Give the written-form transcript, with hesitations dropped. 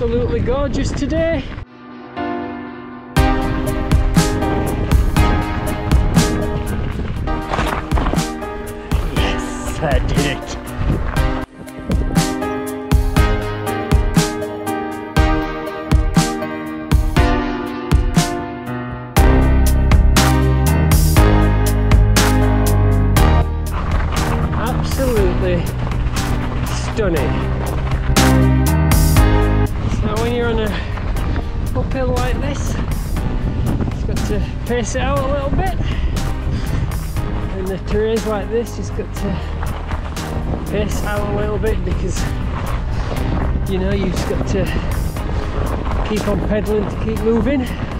absolutely gorgeous today. Yes, I did it. Absolutely stunning. So when you're on a uphill like this, you've got to pace it out a little bit. And the terrains like this, you've got to pace out a little bit because you know you've got to keep on pedaling to keep moving.